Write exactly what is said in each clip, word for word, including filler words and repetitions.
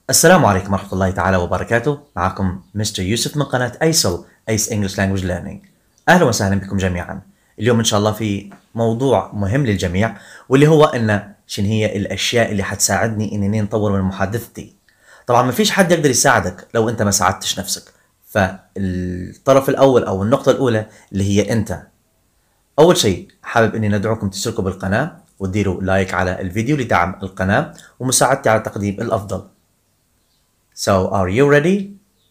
السلام عليكم ورحمة الله تعالى وبركاته. معكم مستر يوسف من قناة أيسل أيس English Language Learning. أهلا وسهلا بكم جميعا. اليوم إن شاء الله في موضوع مهم للجميع، واللي هو إن شن هي الأشياء اللي حتساعدني إني نطور من محادثتي. طبعا ما فيش حد يقدر يساعدك لو أنت ما ساعدتش نفسك. فالطرف الأول أو النقطة الأولى اللي هي أنت. أول شيء حابب إني ندعوكم تشتركوا بالقناة وتديروا لايك على الفيديو لدعم القناة ومساعدتي على تقديم الأفضل. So are you ready؟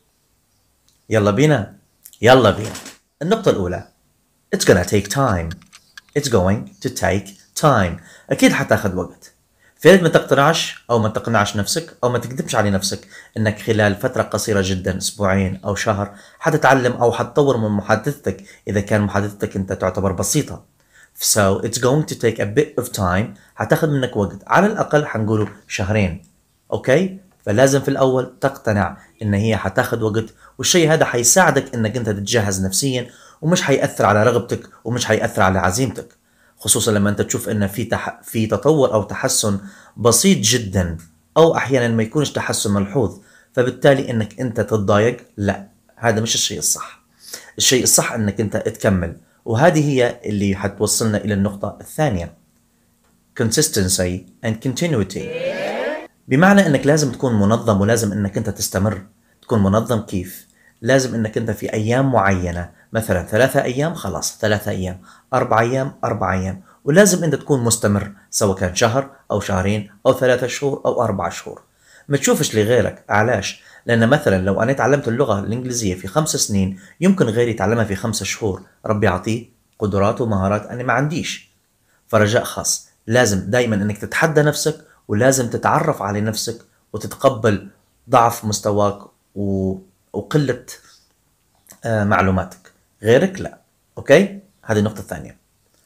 يلا بينا يلا بينا. النقطة الأولى It's gonna take time. It's going to take time. أكيد حتاخذ وقت. فيك ما تقتنعش أو ما تقنعش نفسك أو ما تكذبش على نفسك إنك خلال فترة قصيرة جدا أسبوعين أو شهر حتتعلم أو حتطور من محادثتك إذا كان محادثتك أنت تعتبر بسيطة. So it's going to take a bit of time. حتاخذ منك وقت، على الأقل حنقوله شهرين. أوكي؟ فلازم في الأول تقتنع إن هي حتاخد وقت، والشيء هذا حيساعدك إنك أنت تتجهز نفسيا، ومش حيأثر على رغبتك ومش حيأثر على عزيمتك، خصوصا لما أنت تشوف إن في تح... في تطور أو تحسن بسيط جدا، أو أحيانا ما يكونش تحسن ملحوظ، فبالتالي إنك أنت تتضايق. لا، هذا مش الشيء الصح. الشيء الصح إنك أنت تكمل، وهذه هي اللي حتوصلنا إلى النقطة الثانية consistency and continuity. بمعنى انك لازم تكون منظم، ولازم انك انت تستمر. تكون منظم كيف؟ لازم انك انت في ايام معينة، مثلا ثلاثة ايام خلاص ثلاثة ايام، اربع ايام اربع ايام، ولازم انت تكون مستمر، سواء كان شهر او شهرين او ثلاثة شهور او اربع شهور. ما تشوفش لغيرك. علاش؟ لان مثلا لو انا تعلمت اللغة الانجليزية في خمس سنين، يمكن غيري يتعلمها في خمسة شهور. ربي يعطيه قدرات ومهارات انا ما عنديش. فرجاء خاص، لازم دايما انك تتحدى نفسك، ولازم تتعرف على نفسك وتتقبل ضعف مستواك و... وقلة آه معلوماتك. غيرك لا. اوكي؟ هذه النقطة الثانية.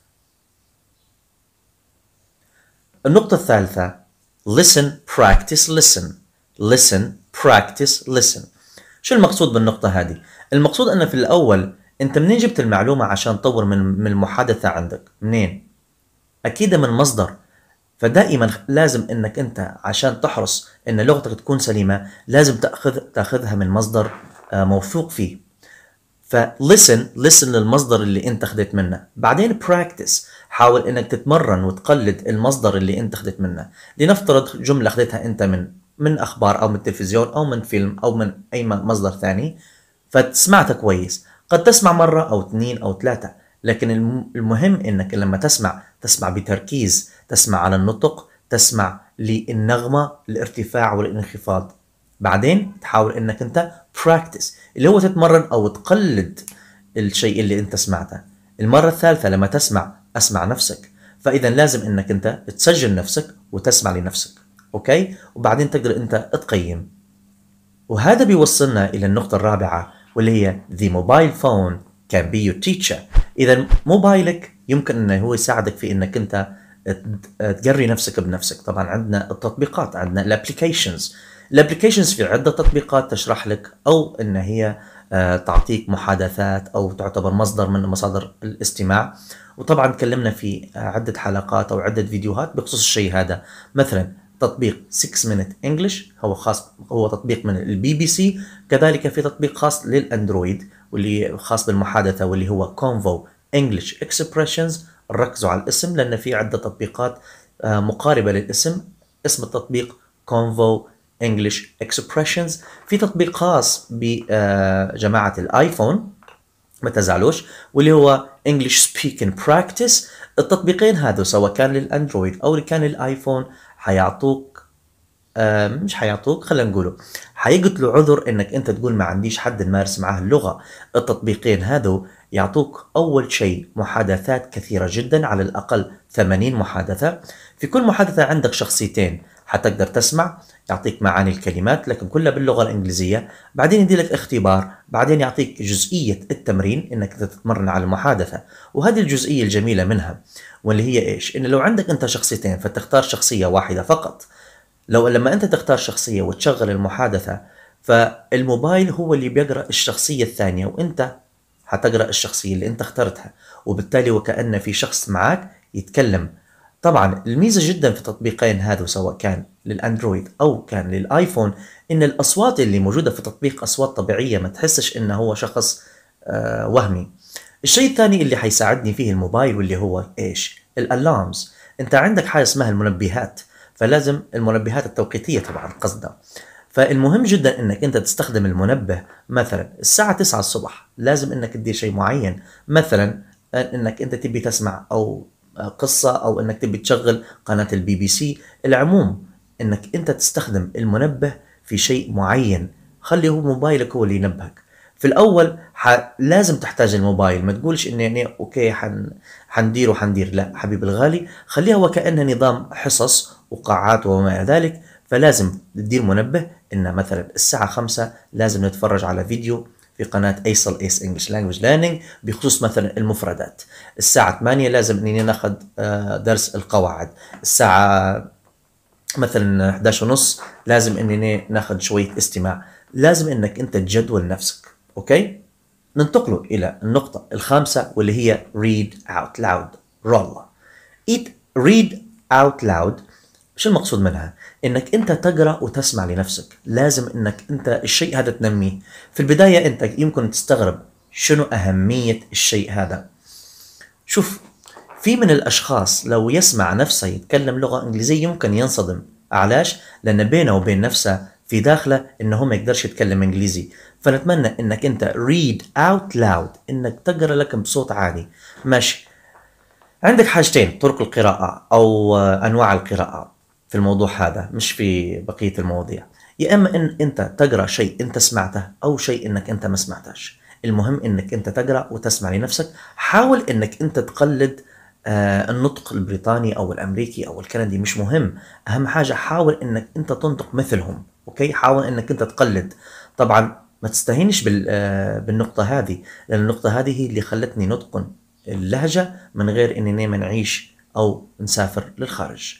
النقطة الثالثة listen practice listen. listen practice listen. شو المقصود بالنقطة هذه؟ المقصود ان في الاول انت منين جبت المعلومة عشان تطور من من المحادثة عندك؟ منين؟ اكيد من مصدر. فدائما لازم انك انت عشان تحرص ان لغتك تكون سليمة، لازم تاخذ تاخذها من مصدر موثوق فيه. فلسن لسن للمصدر اللي انت اخذت منه. بعدين براكتس، حاول انك تتمرن وتقلد المصدر اللي انت اخذت منه. لنفترض جملة اخذتها انت من من اخبار او من التلفزيون او من فيلم او من اي مصدر ثاني، فسمعتها كويس. قد تسمع مرة او اثنين او ثلاثة، لكن المهم انك لما تسمع تسمع بتركيز، تسمع على النطق، تسمع للنغمة، الارتفاع والانخفاض. بعدين تحاول انك انت practice، اللي هو تتمرن او تقلد الشيء اللي انت سمعته. المرة الثالثة لما تسمع اسمع نفسك. فاذا لازم انك انت تسجل نفسك وتسمع لنفسك. اوكي؟ وبعدين تقدر انت تقيم. وهذا بيوصلنا الى النقطة الرابعة، واللي هي the mobile phone can be your teacher. اذا موبايلك يمكن انه هو يساعدك في انك انت تقري نفسك بنفسك. طبعا عندنا التطبيقات، عندنا الابليكيشنز. الابليكيشنز في عدة تطبيقات تشرح لك او ان هي تعطيك محادثات او تعتبر مصدر من مصادر الاستماع. وطبعا تكلمنا في عدة حلقات او عدة فيديوهات بخصوص الشيء هذا. مثلا تطبيق ستة مينت انجلش هو خاص، هو تطبيق من البي بي سي. كذلك في تطبيق خاص للاندرويد واللي خاص بالمحادثة، واللي هو كونفو انجلش اكسبريشنز. ركزوا على الاسم لان في عدة تطبيقات مقاربة للاسم. اسم التطبيق كونفو انجلش اكسبريشنز. في تطبيق خاص بجماعة الايفون، ما تزعلوش، واللي هو English Speaking Practice. التطبيقين هذا سواء كان للاندرويد او كان للايفون حيعطوك آه مش حيعطوك خلينا نقوله حيقتلوا عذر انك انت تقول ما عنديش حد نمارس معاه اللغة. التطبيقين هذا يعطوك اول شيء محادثات كثيرة جدا، على الاقل ثمانين محادثة. في كل محادثة عندك شخصيتين حتقدر تسمع، يعطيك معاني الكلمات لكن كلها باللغة الإنجليزية. بعدين يدي لك اختبار، بعدين يعطيك جزئية التمرين إنك تتمرن على المحادثة. وهذه الجزئية الجميلة منها، واللي هي إيش؟ إن لو عندك أنت شخصيتين فتختار شخصية واحدة فقط. لو لما أنت تختار شخصية وتشغل المحادثة، فالموبايل هو اللي بيقرأ الشخصية الثانية، وأنت حتقرأ الشخصية اللي أنت اخترتها، وبالتالي وكأن في شخص معك يتكلم. طبعا الميزة جدا في التطبيقين هذا سواء كان للاندرويد او كان للايفون ان الاصوات اللي موجوده في تطبيق اصوات طبيعيه، ما تحسش انه هو شخص آه وهمي. الشيء الثاني اللي حيساعدني فيه الموبايل واللي هو ايش؟ الالارمز. انت عندك حاجه اسمها المنبهات، فلازم المنبهات التوقيتيه طبعا قصدها. فالمهم جدا انك انت تستخدم المنبه مثلا الساعه تسعة الصبح، لازم انك تدير شيء معين، مثلا انك انت تبي تسمع او قصه او انك تبي تشغل قناه البي بي سي. العموم انك انت تستخدم المنبه في شيء معين، خلي هو موبايلك هو اللي ينبهك. في الاول ح... لازم تحتاج الموبايل، ما تقولش اني يعني اوكي حن... حندير وحندير، لا حبيبي الغالي، خليها وكأنها نظام حصص وقاعات وما الى ذلك. فلازم تدير منبه ان مثلا الساعه خمسة لازم نتفرج على فيديو في قناه ايسل ايس انجلش لانجويج ليرنينج بخصوص مثلا المفردات. الساعه ثمانية لازم اني ناخذ درس القواعد. الساعه مثلا احد عشر ونص لازم اني ناخذ شويه استماع. لازم انك انت تجدول نفسك. اوكي، ننتقل الى النقطه الخامسه واللي هي read out loud. رولا eat read out loud. شو المقصود منها؟ انك انت تقرا وتسمع لنفسك. لازم انك انت الشيء هذا تنميه. في البدايه انت يمكن تستغرب شنو اهميه الشيء هذا. شوف، في من الاشخاص لو يسمع نفسه يتكلم لغه انجليزيه يمكن ينصدم. علاش؟ لان بينه وبين نفسه في داخله انه هو ما يقدرش يتكلم انجليزي. فنتمنى انك انت read out loud، انك تقرا لك بصوت عالي. ماشي، عندك حاجتين: طرق القراءة أو أنواع القراءة في الموضوع هذا، مش في بقية المواضيع. يا إما إن أنت تقرأ شيء أنت سمعته أو شيء إنك أنت ما سمعتش. المهم إنك أنت تقرأ وتسمع لنفسك. حاول إنك أنت تقلد آه النطق البريطاني أو الأمريكي أو الكندي، مش مهم. أهم حاجة حاول إنك أنت تنطق مثلهم. أوكي، حاول إنك أنت تقلد. طبعا ما تستهينش بال آه بالنقطة هذه، لأن النقطة هذه هي اللي خلتني نتقن اللهجة من غير اننا نعيش او نسافر للخارج.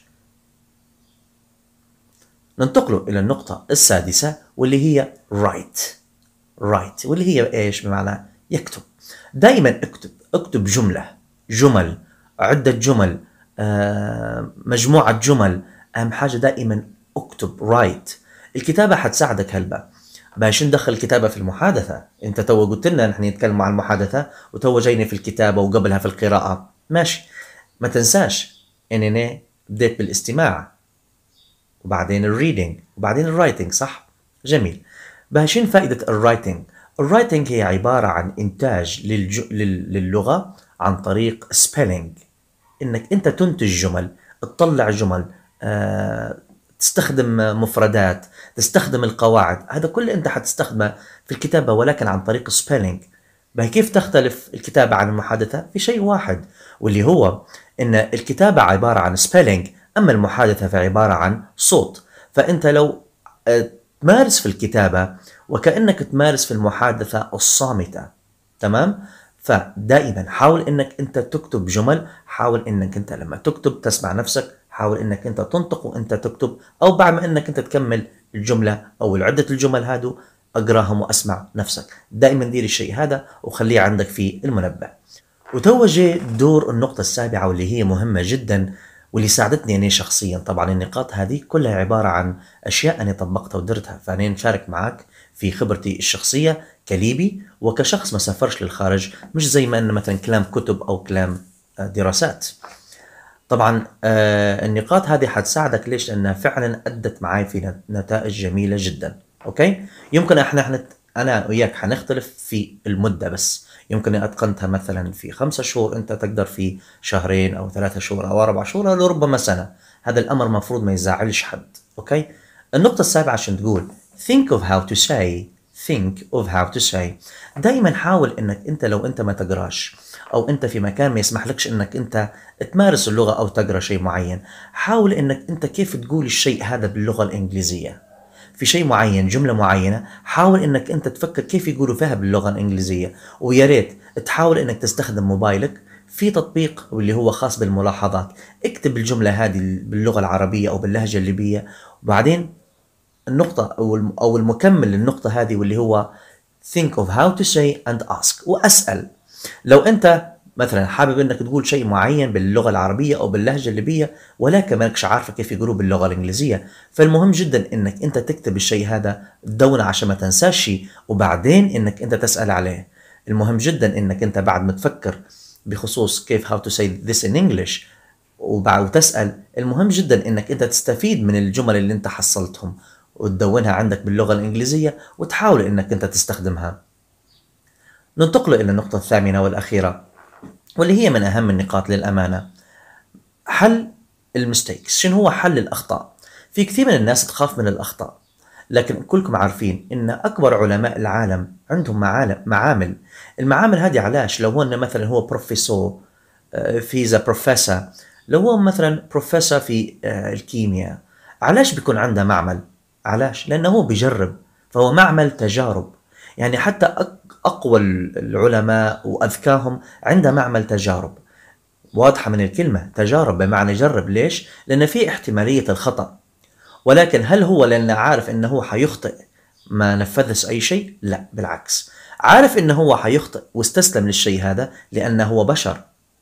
ننتقل الى النقطة السادسة واللي هي write. write واللي هي ايش؟ بمعنى يكتب. دائما اكتب. اكتب جملة، جمل، عدة جمل، آه، مجموعة جمل. اهم حاجة دائما اكتب write. الكتابة حتساعدك هلبا. باش ندخل الكتابة في المحادثة. انت تو قلت لنا نحن نتكلم عن المحادثة وتو جايني في الكتابة وقبلها في القراءة. ماشي، ما تنساش انني بديت بالاستماع وبعدين الريدنج وبعدين الرايتنج، صح؟ جميل. باشين فائدة الرايتنج. الرايتنج هي عبارة عن انتاج للج... لل... للغة عن طريق سبيلينج. انك انت تنتج جمل، تطلع جمل، آه، تستخدم مفردات، تستخدم القواعد. هذا كله انت حتستخدمه في الكتابة ولكن عن طريق سبيلينج. كيف تختلف الكتابة عن المحادثة؟ في شيء واحد واللي هو ان الكتابة عبارة عن سبيلينج، اما المحادثة فعبارة عن صوت. فانت لو تمارس في الكتابة وكأنك تمارس في المحادثة الصامتة. تمام؟ فدائما حاول انك انت تكتب جمل. حاول انك انت لما تكتب تسمع نفسك. حاول انك انت تنطق وانت تكتب، او بعد ما انك انت تكمل الجملة او عدة الجمل هادو اقراهم واسمع نفسك. دائما دير الشيء هذا وخليه عندك في المنبه. وتوجه دور النقطة السابعة واللي هي مهمة جدا واللي ساعدتني أنا شخصيا. طبعا النقاط هذه كلها عبارة عن أشياء أنا طبقتها ودرتها، فأنا نشارك معك في خبرتي الشخصية كليبي وكشخص ما سافرش للخارج، مش زي ما أن مثلا كلام كتب أو كلام دراسات. طبعا آه النقاط هذه حتساعدك. ليش؟ لأنها فعلا أدت معي في نتائج جميلة جدا. أوكي، يمكن احنا حنت أنا وياك حنختلف في المدة، بس يمكن أتقنتها مثلا في خمسة شهور، أنت تقدر في شهرين أو ثلاثة شهور أو أربع شهور أو ربما سنة. هذا الأمر مفروض ما يزعلش حد. أوكي، النقطة السابعة عشان تقول think of how to say. think of how to say. دايما حاول أنك أنت لو أنت ما تقراش أو أنت في مكان ما يسمح لكش أنك أنت تمارس اللغة أو تقرأ شيء معين، حاول أنك أنت كيف تقول الشيء هذا باللغة الإنجليزية. في شيء معين، جملة معينة، حاول انك انت تفكر كيف يقولوا فيها باللغة الانجليزية. ويا ريت تحاول انك تستخدم موبايلك في تطبيق واللي هو خاص بالملاحظات. اكتب الجملة هذه باللغة العربية او باللهجة الليبية، وبعدين النقطة او او المكمل للنقطة هذه واللي هو think of how to say and ask. واسأل. لو انت مثلا حابب انك تقول شيء معين باللغه العربيه او باللهجه الليبيه ولكن مالكش عارفه كيف يقولوا باللغه الانجليزيه، فالمهم جدا انك انت تكتب الشيء هذا تدونه عشان ما تنساش شيء، وبعدين انك انت تسال عليه. المهم جدا انك انت بعد ما تفكر بخصوص كيف how to say this in English وبعد وتسال، المهم جدا انك انت تستفيد من الجمل اللي انت حصلتهم وتدونها عندك باللغه الانجليزيه وتحاول انك انت تستخدمها. ننتقل الى النقطه الثامنه والاخيره واللي هي من أهم النقاط للأمانة، حل المستيكس. شنو هو حل الأخطاء؟ في كثير من الناس تخاف من الأخطاء، لكن كلكم عارفين إن أكبر علماء العالم عندهم معالم معامل. المعامل هذه علاش؟ لو هو مثلا هو بروفيسور في ذا بروفيسور، لو هو مثلا بروفيسور في الكيمياء، علاش بيكون عنده معمل؟ علاش؟ لأنه هو بيجرب، فهو معمل تجارب. يعني حتى أقوى العلماء وأذكاهم عنده معمل تجارب. واضحة من الكلمة تجارب بمعنى جرب. ليش؟ لأن في احتمالية الخطأ، ولكن هل هو لأنه عارف أنه هو حيخطئ ما نفذش أي شيء؟ لا، بالعكس، عارف أنه هو حيخطئ واستسلم للشيء هذا لأنه هو بشر.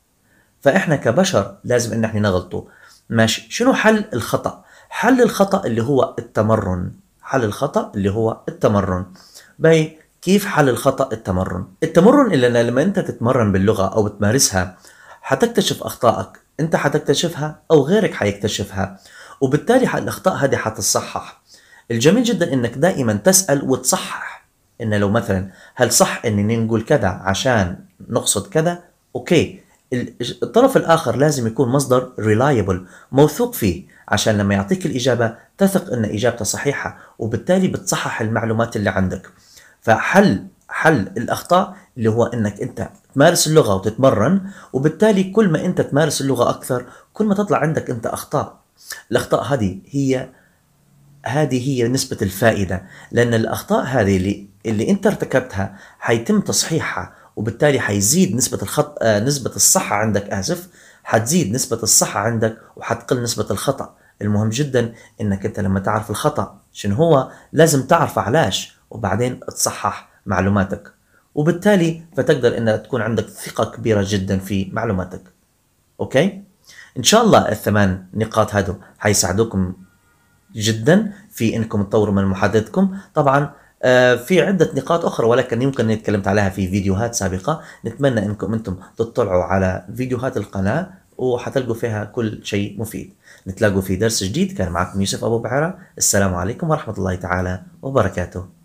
فإحنا كبشر لازم أن احنا نغلطه. ماشي، شنو حل الخطأ؟ حل الخطأ اللي هو التمرن. حل الخطأ اللي هو التمرن. باي كيف حل الخطأ؟ التمرن. التمرن اللي لما انت تتمرن باللغة او بتمارسها حتكتشف اخطائك، انت حتكتشفها او غيرك حيكتشفها، وبالتالي الاخطاء هذه حتتصحح. الجميل جدا انك دائما تسأل وتصحح، ان لو مثلا هل صح اني نقول كذا عشان نقصد كذا؟ اوكي، الطرف الاخر لازم يكون مصدر reliable موثوق فيه، عشان لما يعطيك الاجابة تثق ان اجابته صحيحة، وبالتالي بتصحح المعلومات اللي عندك. فحل حل الاخطاء اللي هو انك انت تمارس اللغه وتتمرن، وبالتالي كل ما انت تمارس اللغه اكثر كل ما تطلع عندك انت اخطاء. الاخطاء هذه هي هذه هي نسبه الفائده، لان الاخطاء هذه اللي اللي انت ارتكبتها حيتم تصحيحها، وبالتالي حيزيد نسبه الخط آه نسبه الصحه عندك، اسف، حتزيد نسبه الصحه عندك وحتقل نسبه الخطا. المهم جدا انك انت لما تعرف الخطا شنو هو لازم تعرف علاش، وبعدين تصحح معلوماتك، وبالتالي فتقدر ان تكون عندك ثقة كبيرة جدا في معلوماتك. اوكي، ان شاء الله الثمان نقاط هذو حيساعدوكم جدا في انكم تطوروا من محادثتكم. طبعا آه في عدة نقاط اخرى ولكن يمكن اني تكلمت عليها في فيديوهات سابقة، نتمنى انكم انتم تطلعوا على فيديوهات القناة وحتلقوا فيها كل شيء مفيد. نتلاقوا في درس جديد. كان معكم يوسف ابو بعيرة، السلام عليكم ورحمة الله تعالى وبركاته.